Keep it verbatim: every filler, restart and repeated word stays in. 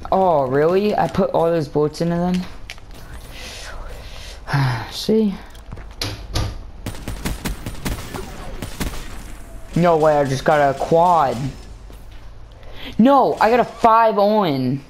Oh, really? I put all those bullets into them? See? No way, I just got a quad. No, I got a five on.